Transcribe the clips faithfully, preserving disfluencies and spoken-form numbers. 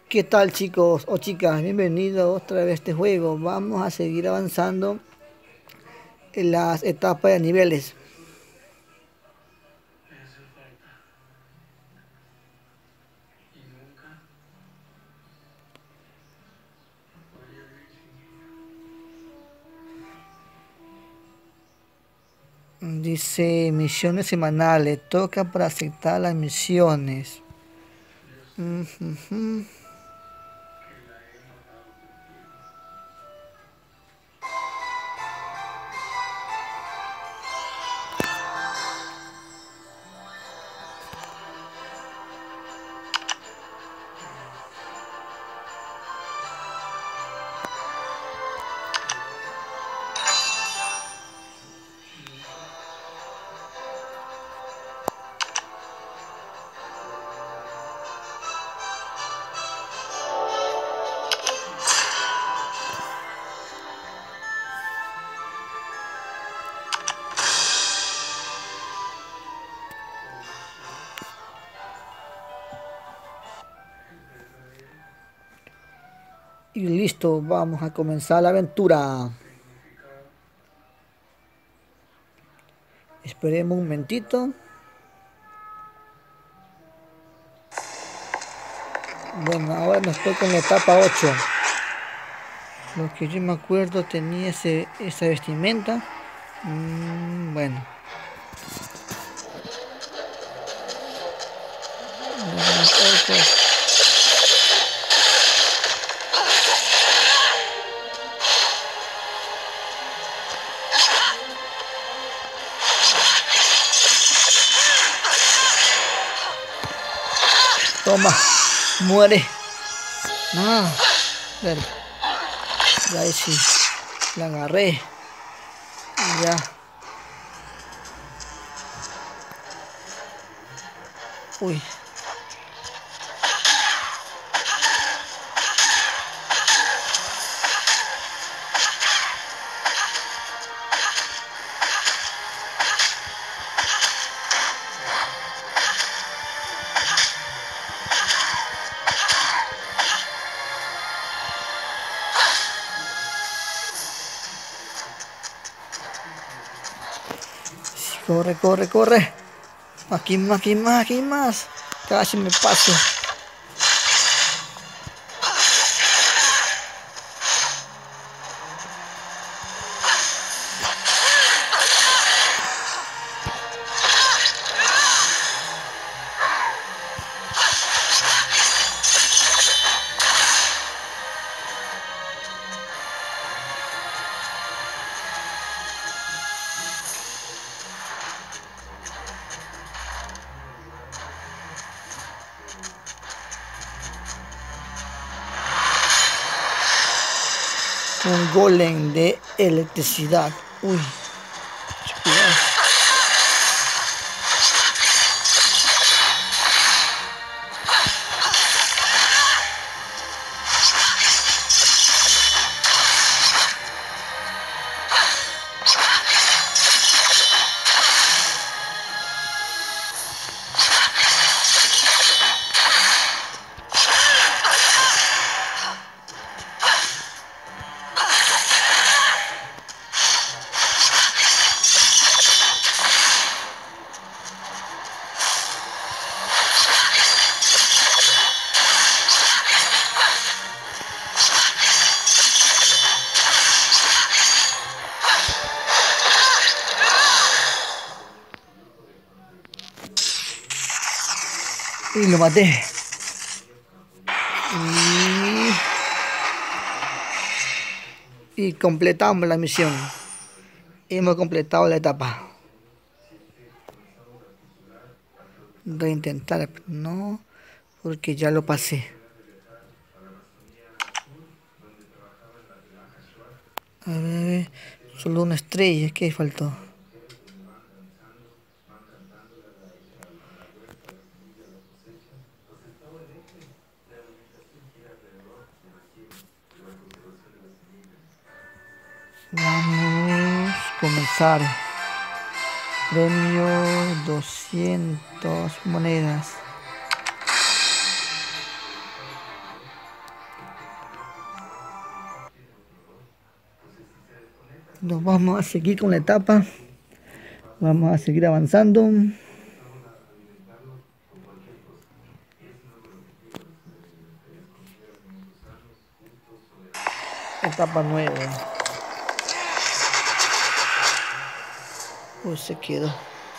¿Qué tal, chicos o chicas? Bienvenidos otra vez a este juego. Vamos a seguir avanzando en las etapas de niveles. Dice misiones semanales. Toca para aceptar las misiones. Ujujú. Y listo, vamos a comenzar la aventura. Esperemos un momentito. Bueno, ahora nos toca en la etapa ocho. Lo que yo me acuerdo tenía ese, esa vestimenta. Mm, bueno. Toma, muere. No, dale. Ya ahí sí, la agarré. Ya. Uy. Corre, corre, corre. Aquí más, aquí más, aquí más. Casi me paso. Un golem de electricidad. Uy. Cuidado. Y lo maté. Y, y completamos la misión. Hemos completado la etapa. Reintentar. No, porque ya lo pasé. A ver, solo una estrella. ¿Qué faltó? Vamos a comenzar. Premio doscientas monedas. Nos vamos a seguir con la etapa. Vamos a seguir avanzando. Etapa nueve. Uy, se quedó.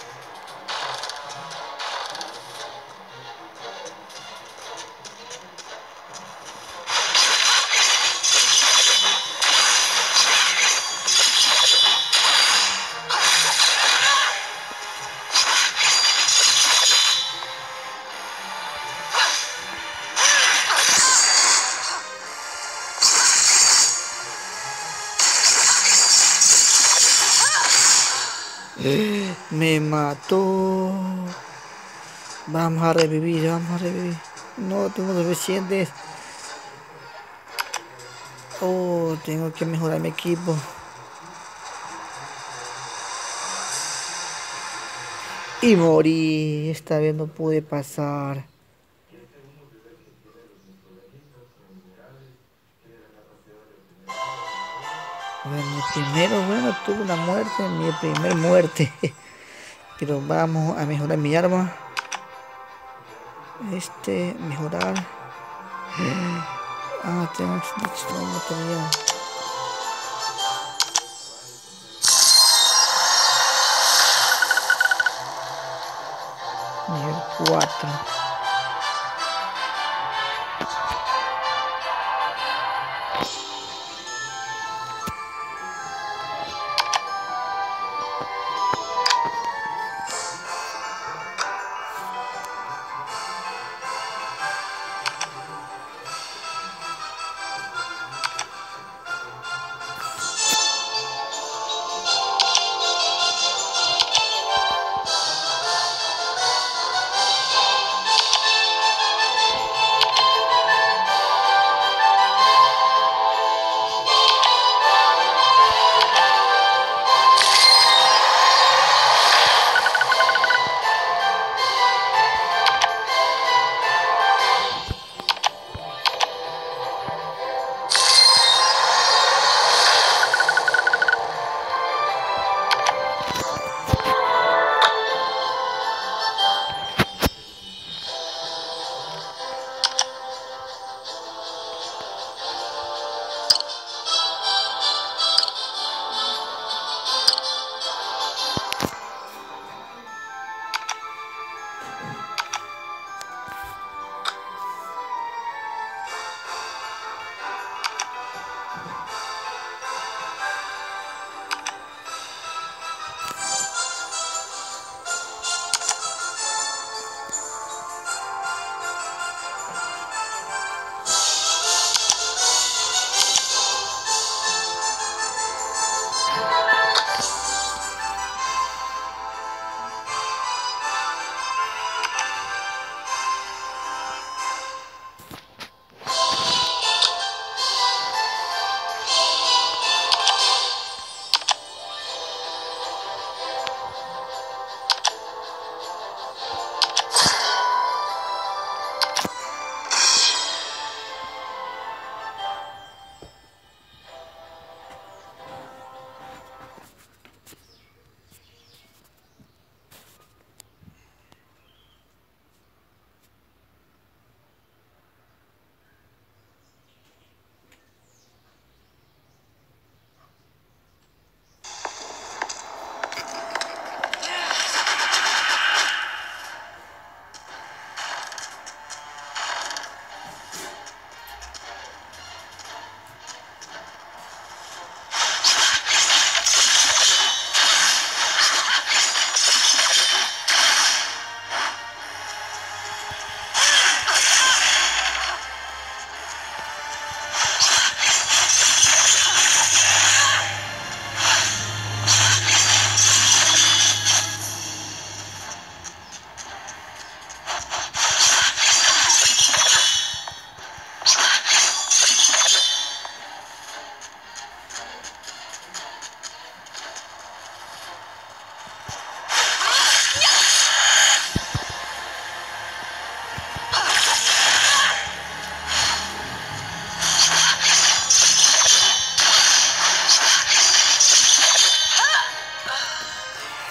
Me mató. Vamos a revivir, vamos a revivir. No tengo suficientes. Oh, tengo que mejorar mi equipo. Y morí. Esta vez no pude pasar. Bueno, mi primero, bueno, tuve una muerte, mi primer muerte. Pero vamos a mejorar mi arma. Este, mejorar. Ah, tengo extra material. Nivel cuatro.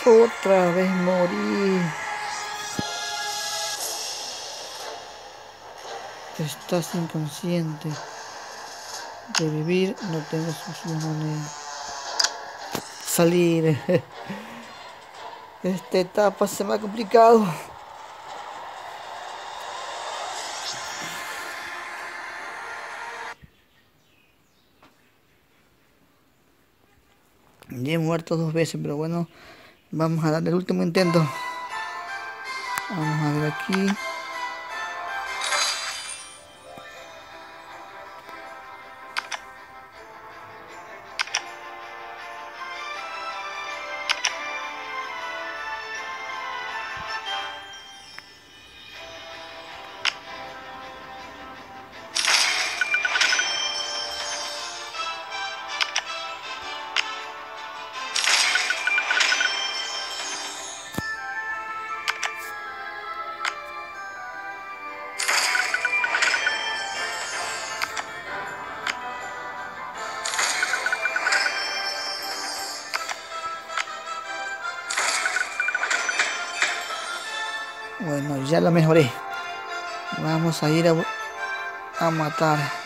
Otra vez morí. Estás inconsciente. Revivir, no tengo suficiente moneda. Salir. Esta etapa se me ha complicado. Ya he muerto dos veces, pero bueno, vamos a darle el último intento. Vamos a ver aquí. Bueno, ya lo mejoré. Vamos a ir a, a matar.